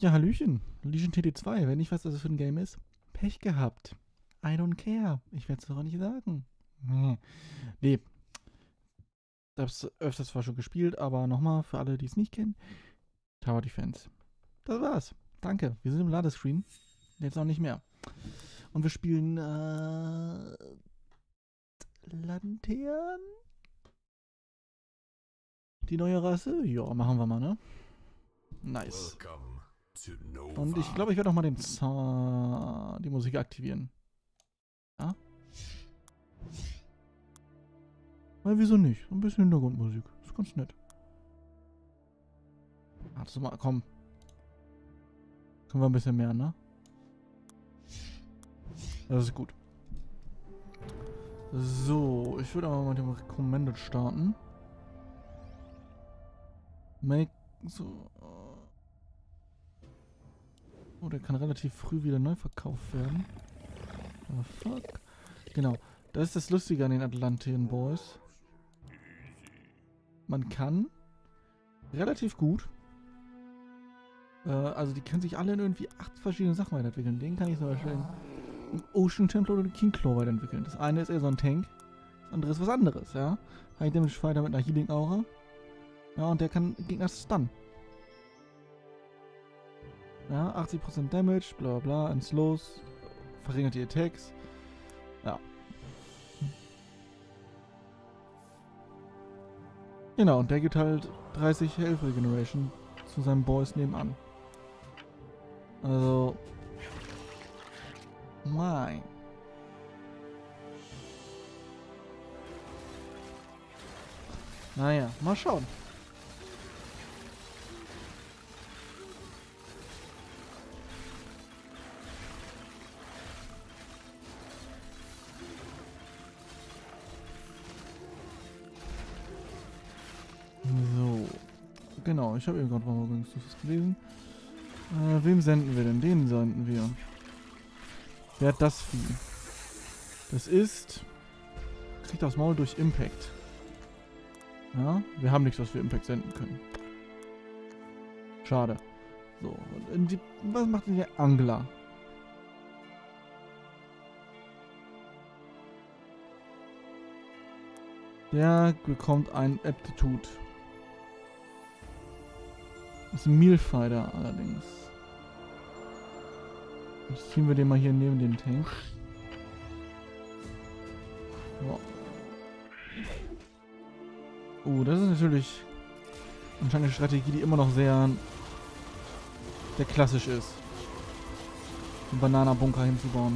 Ja, Hallöchen. Legion TD2. Wenn ich weiß, was das für ein Game ist. Pech gehabt. I don't care. Ich werde es doch auch nicht sagen. Nee. Ich hab's öfters zwar schon gespielt, aber nochmal für alle, die es nicht kennen. Tower Defense. Das war's. Danke. Wir sind im Ladescreen. Jetzt auch nicht mehr. Und wir spielen Lanternen? Die neue Rasse? Ja, machen wir mal, ne? Nice. Und ich glaube, ich werde auch mal die Musik aktivieren. Ja? Weil wieso nicht? Ein bisschen Hintergrundmusik. Ist ganz nett. Warte mal, komm. Können wir ein bisschen mehr, ne? Das ist gut. So, ich würde aber mal mit dem Recommended starten. Make so. Oh, der kann relativ früh wieder neu verkauft werden. Oh, fuck. Genau. Das ist das Lustige an den Atlantean Boys. Man kann relativ gut. Also die können sich alle in irgendwie 8 verschiedene Sachen weiterentwickeln. Den kann ich zum Beispiel im Ocean Templar oder King Claw weiterentwickeln. Das eine ist eher so ein Tank. Das andere ist was anderes, ja. High Damage Fighter mit einer Healing Aura. Ja, und der kann Gegner stunnen. Ja, 80% Damage, bla bla, and Slows, verringert die Attacks. Ja. Genau, und der gibt halt 30 Health Regeneration zu seinen Boys nebenan. Also. Mein. Naja, mal schauen. So. Genau, ich habe eben gerade mal übrigens was gelesen. Wem senden wir denn? Den senden wir. Wer hat das Vieh? Das ist... Kriegt aufs Maul durch Impact. Ja, wir haben nichts, was wir Impact senden können. Schade. So, und was macht denn der Angler? Der bekommt ein Aptitude. Das ist ein Mealfighter allerdings. Jetzt ziehen wir den mal hier neben den Tank. So. Das ist natürlich anscheinend eine Strategie, die immer noch sehr klassisch ist. Einen Bananenbunker hinzubauen.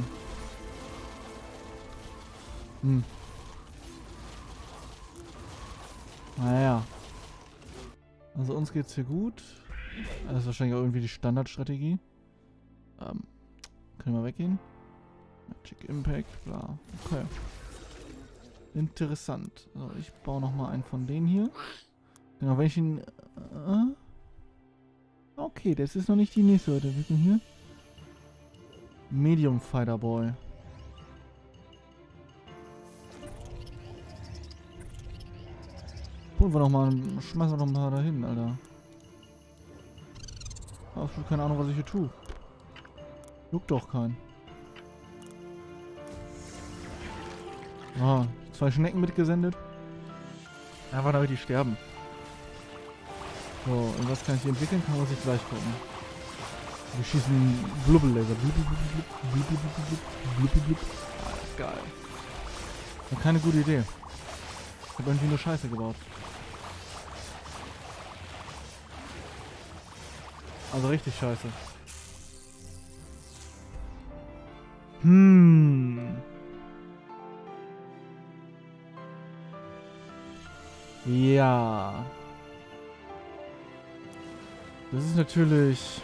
Naja. Also uns geht's hier gut. Das ist wahrscheinlich auch irgendwie die Standardstrategie. Können wir weggehen? Magic Impact, bla. Okay. Interessant. So, ich baue nochmal einen von denen hier. Genau, wenn ich ihn... okay, das ist noch nicht die nächste Weiterentwicklung hier. Medium Fighter Boy. Holen wir noch mal, schmeißen wir noch ein paar dahin, Alter. Absolut keine Ahnung, was ich hier tue. Juckt doch keinen. Ah, 2 Schnecken mitgesendet. Einfach damit die sterben. So, und was kann ich hier entwickeln? Kann man sich gleich gucken. Wir schießen Blubbellaser. Ah, geil. War keine gute Idee. Ich habe irgendwie nur Scheiße gebaut. Also richtig scheiße. Ja. Das ist natürlich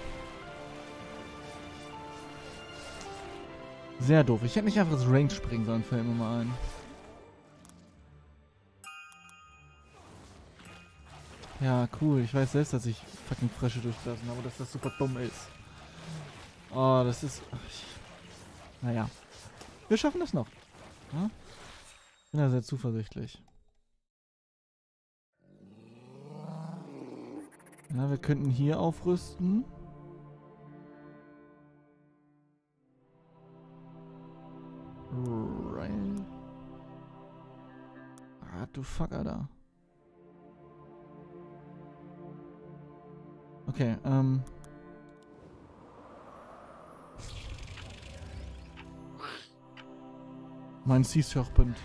sehr doof. Ich hätte nicht einfach das Range springen sollen, fällt mir mal ein. Ja, cool. Ich weiß selbst, dass ich fucking Frösche durchlassen habe, dass das super dumm ist. Oh, das ist... Naja. Wir schaffen das noch. Ja? Bin da sehr zuversichtlich. Ja, wir könnten hier aufrüsten. Right. Ah, du Fucker da. Okay, mein Sea Serpent.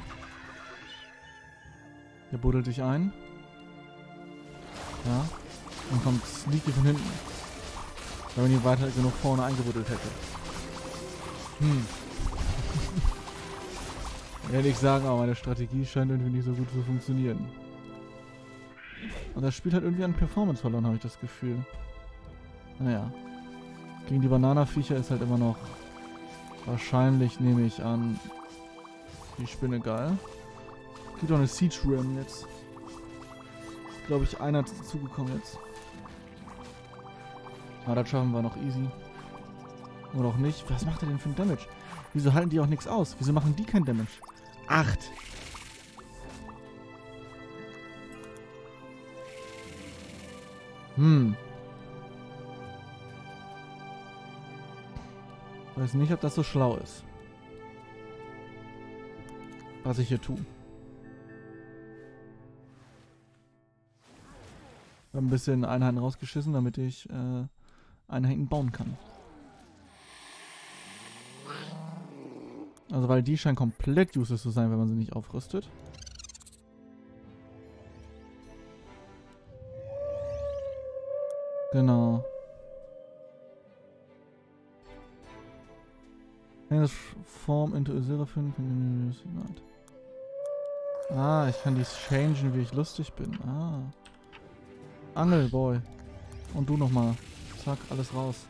Der buddelt dich ein. Ja. Und kommt sneaky von hinten. Weil man ihn weiter genug vorne eingebuddelt hätte. Ehrlich sagen, aber meine Strategie scheint irgendwie nicht so gut zu funktionieren. Und das Spiel hat irgendwie an Performance verloren, habe ich das Gefühl. Naja. Gegen die Bananaviecher ist halt immer noch... Wahrscheinlich nehme ich an... Die Spinne geil. Gibt auch eine Siege Ram jetzt. Glaube ich, einer ist dazugekommen jetzt. Aber das schaffen wir noch easy. Oder auch nicht. Was macht er denn für ein Damage? Wieso halten die auch nichts aus? Wieso machen die kein Damage? 8. Weiß nicht, ob das so schlau ist. Was ich hier tue. Ich habe ein bisschen Einheiten rausgeschissen, damit ich Einheiten bauen kann. Also weil die scheinen komplett useless zu sein, wenn man sie nicht aufrüstet. Genau. Transform into a Seraphim. Ah, ich kann dies changen, wie ich lustig bin. Ah. Angelboy. Und du nochmal. Zack, alles raus.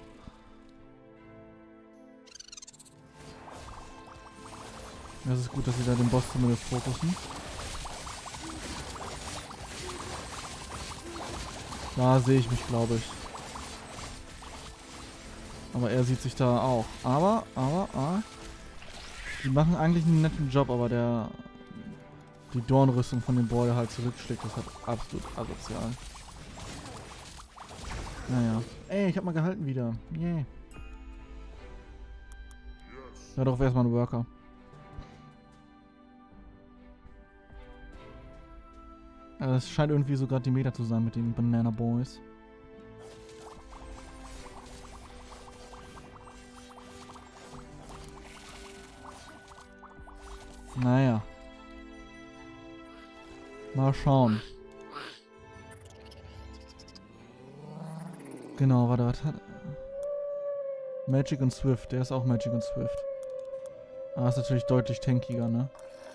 Das ist gut, dass sie da den Boss zumindest fokussen. Da sehe ich mich, glaube ich. Aber er sieht sich da auch. Aber, die machen eigentlich einen netten Job, aber die Dornrüstung von dem Boy halt zurückschlägt. Das ist halt absolut asozial. Naja. Ey, ich hab mal gehalten wieder. Yay. Ja doch, wär's mal ein Worker. Also es scheint irgendwie so gerade die Meta zu sein mit den Banana Boys. Naja. Mal schauen. Genau, warte, was hat... Magic und Swift, der ist auch Magic und Swift. Aber ist natürlich deutlich tankiger, ne?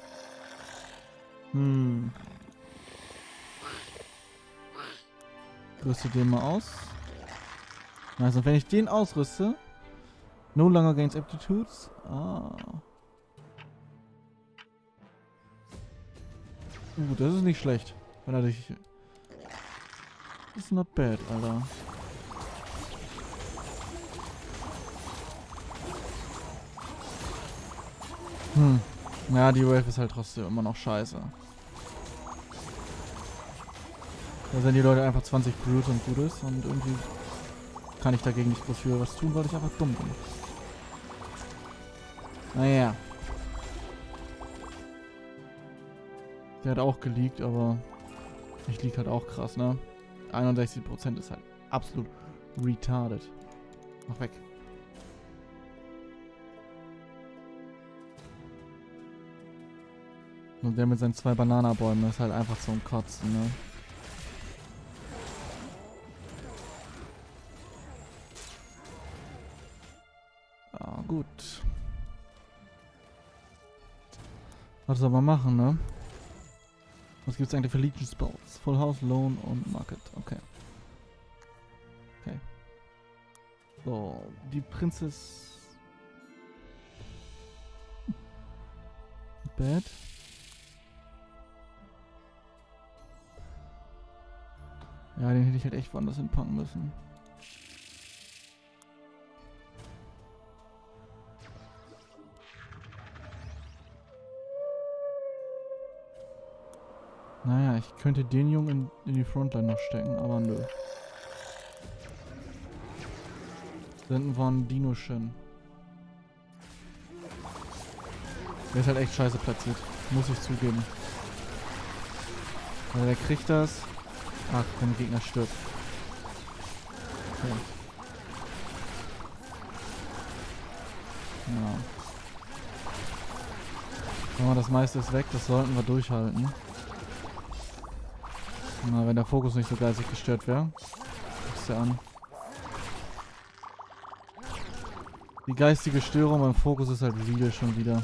Rüste den mal aus. Also wenn ich den ausrüste... No longer gains aptitudes. Ah. Das ist nicht schlecht. Wenn er dich... Ist not bad, Alter. Ja, die Wave ist halt trotzdem immer noch scheiße. Da sind die Leute einfach 20 Brute und gut ist und irgendwie kann ich dagegen nicht groß viel was tun, weil ich einfach dumm bin. Naja. Der hat auch geleakt, aber ich lieg halt auch krass, ne? 61% ist halt absolut retarded. Mach weg. Und der mit seinen 2 Bananabäumen ist halt einfach so ein Kotzen, ne? Ja, gut. Was soll man machen, ne? Was gibt's eigentlich für Legion Spells? Full House, Loan und Market. Okay. Okay. So, die Prinzess... Bad. Ja, den hätte ich halt echt woanders hinpacken müssen. Naja, ich könnte den Jungen in die Frontline noch stecken, aber nö. Senden wir einen Dino-Shin. Der ist halt echt scheiße platziert. Muss ich zugeben. Weil der kriegt das. Ach, wenn der Gegner stirbt. Okay. Ja. Aber das meiste ist weg, das sollten wir durchhalten. Na, wenn der Fokus nicht so geistig gestört wäre. Guck's dir an. Die geistige Störung beim Fokus ist halt real schon wieder.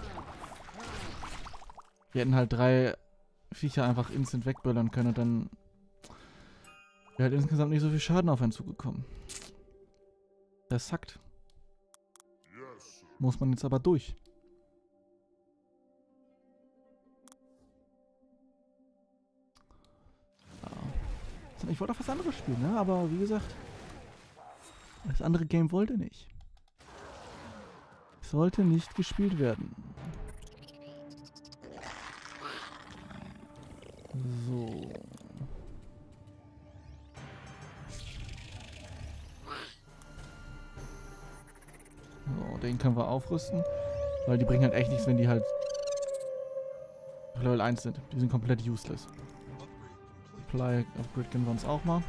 Wir hätten halt 3 Viecher einfach instant wegböllern können und dann wäre halt insgesamt nicht so viel Schaden auf einen zugekommen. Das sackt. Muss man jetzt aber durch. Ja. Ich wollte auch was anderes spielen, ne? Aber wie gesagt, das andere Game wollte nicht. Sollte nicht gespielt werden. So. So, den können wir aufrüsten. Weil die bringen halt echt nichts, wenn die halt Level 1 sind. Die sind komplett useless. Supply Upgrade können wir uns auch mal.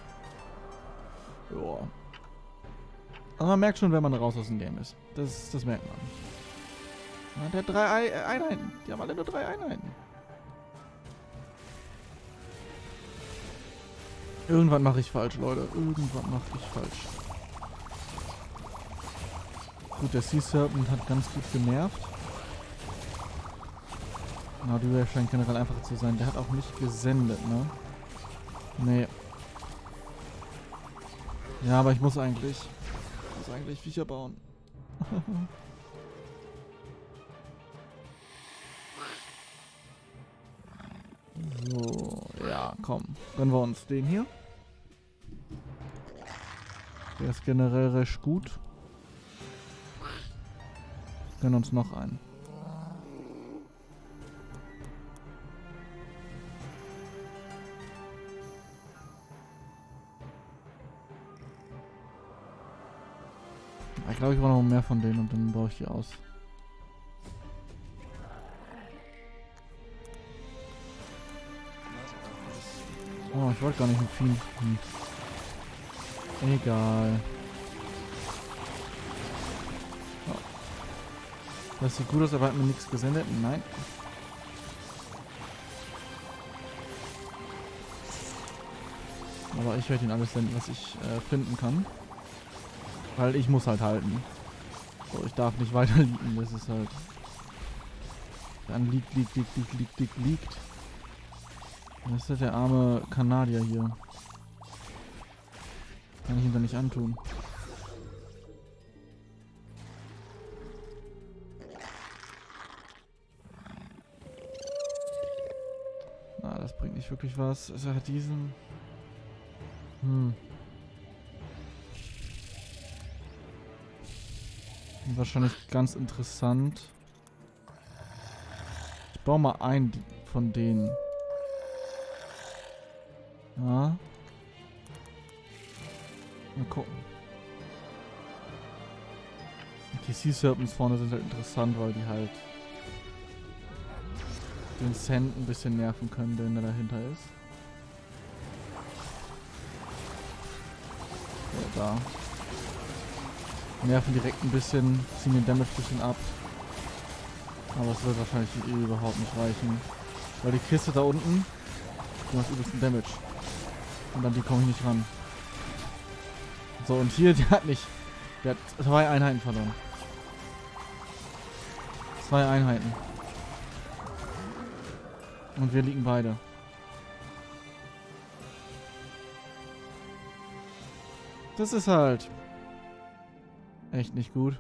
Joa. Also man merkt schon, wenn man raus aus dem Game ist. Das merkt man. Ja, der hat 3 Einheiten. Die haben alle nur 3 Einheiten. Irgendwann mache ich falsch, Leute. Irgendwann mache ich falsch. Gut, der Sea Serpent hat ganz gut genervt. Na, die scheint generell einfacher zu sein. Der hat auch nicht gesendet, ne? Nee. Ja, aber ich muss eigentlich Viecher bauen. So, ja, komm. Gönnen wir uns den hier. Der ist generell recht gut. Gönnen uns noch einen. Ich glaube, ich brauche noch mehr von denen und dann baue ich die aus. Oh, ich wollte gar nicht mit Vieh. Egal. So. Das sieht gut aus, aber hat mir nichts gesendet. Nein. Aber ich werde ihn alles senden, was ich finden kann. Weil ich muss halt halten. So, ich darf nicht weiter liegen. Das ist halt... Dann liegt. Das ist halt der arme Kanadier hier. Kann ich ihm da nicht antun. Na, das bringt nicht wirklich was. Er hat diesen... Wahrscheinlich ganz interessant. Ich baue mal einen von denen. Ja. Mal gucken. Die Sea Serpents vorne sind halt interessant, weil die halt den Sand ein bisschen nerven können, der dahinter ist. So, da. Nerven direkt ein bisschen, ziehen den Damage ein bisschen ab. Aber es wird wahrscheinlich überhaupt nicht reichen. Weil die Kiste da unten, die macht übelsten Damage. Und an die komme ich nicht ran. So, und hier, der hat 2 Einheiten verloren. 2 Einheiten. Und wir liegen beide. Das ist halt echt nicht gut.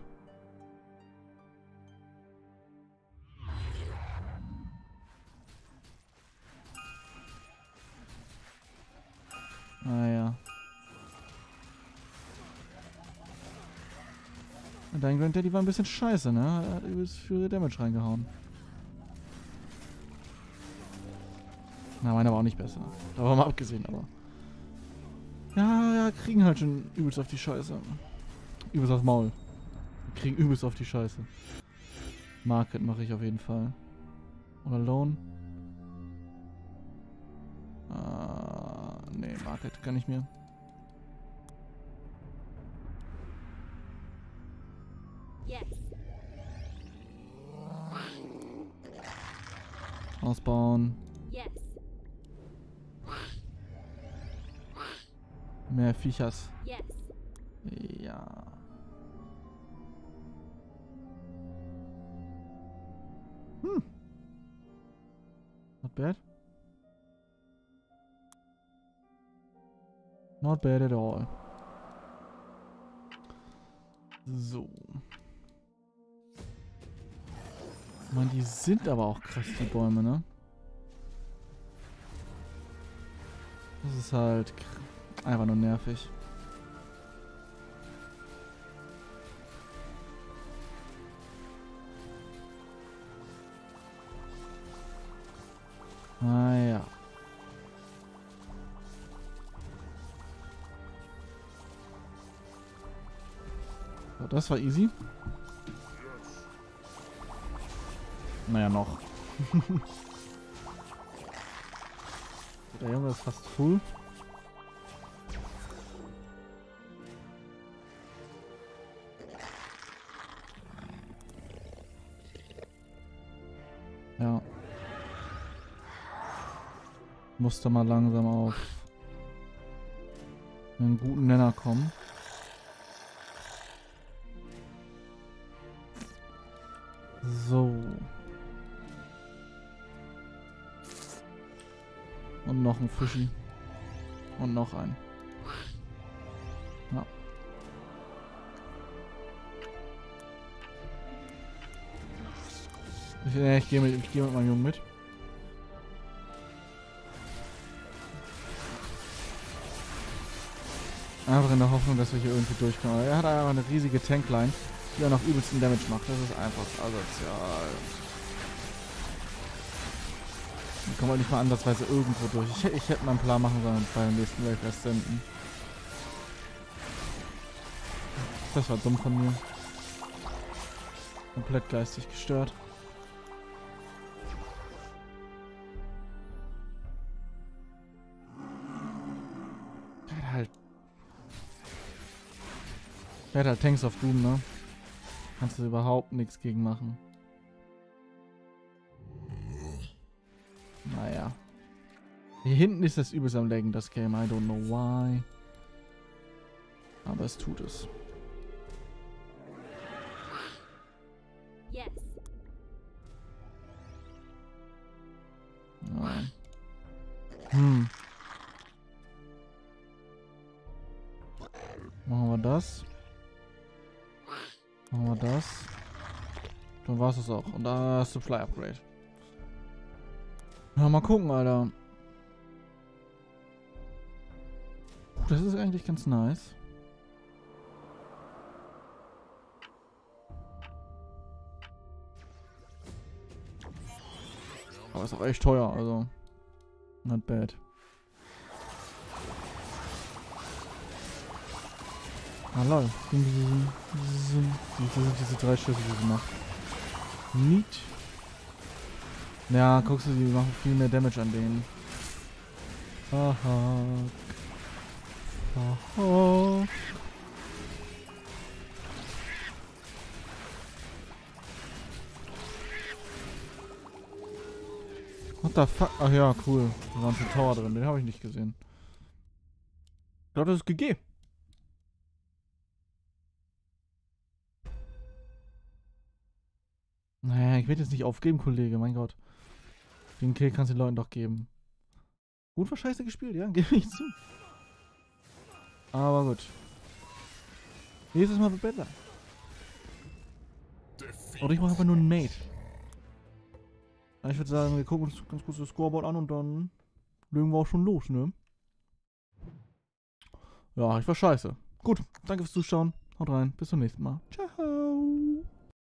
Naja. Dein Grand Daddy war ein bisschen scheiße, ne? Er hat übelst viel Damage reingehauen. Na, meiner war auch nicht besser. Da war mal abgesehen, aber... Ja, kriegen halt schon übelst auf die Scheiße. Übelst aufs Maul. Wir kriegen übelst auf die Scheiße. Market mache ich auf jeden Fall. Oder Loan. Nee, Market kann ich mir. Ausbauen. Mehr Viechers. Ja. Not bad. Not bad at all. So. Man, die sind aber auch krass, die Bäume, ne? Das ist halt einfach nur nervig. Ah ja. So, das war easy. Naja, noch. Der Junge ist fast full. Ja. Musste mal langsam auf einen guten Nenner kommen. So. Und noch ein Fischi. Und noch ein. Ja. Ich gehe mit meinem Jungen mit. Einfach in der Hoffnung, dass wir hier irgendwie durchkommen. Aber er hat einfach eine riesige Tankline, die auch noch übelsten Damage macht. Das ist einfach asozial. Wir kommen halt nicht mal ansatzweise irgendwo durch. Ich hätte mal einen Plan machen sollen bei dem nächsten Wave erst senden. Das war dumm von mir. Komplett geistig gestört. Der hat halt Tanks of Doom, ne? Kannst du überhaupt nichts gegen machen. Naja. Hier hinten ist das übelst am Laggen, das Game. I don't know why. Aber es tut es. Ja. Machen wir das. Machen wir das. Dann war es auch. Und da ist Supply Upgrade. Ja, mal gucken, Alter. Das ist eigentlich ganz nice. Aber ist auch echt teuer, also. Not bad. Ah lol. Diese drei Schüsse, die sie macht. Neat. Ja, guckst du, die machen viel mehr Damage an denen. Aha. Aha. What the fuck? Ach ja, cool. Da war ein Tower drin, den habe ich nicht gesehen. Ich glaube, das ist GG. Naja, ich werde jetzt nicht aufgeben, Kollege, mein Gott. Den Kill kannst du den Leuten doch geben. Gut war scheiße gespielt, ja, gebe ich zu. Aber gut. Nächstes Mal wird besser. Oder ich mache einfach nur einen Mate. Ich würde sagen, wir gucken uns ganz kurz das Scoreboard an und dann legen wir auch schon los, ne? Ja, ich war scheiße. Gut, danke fürs Zuschauen. Haut rein, bis zum nächsten Mal. Ciao.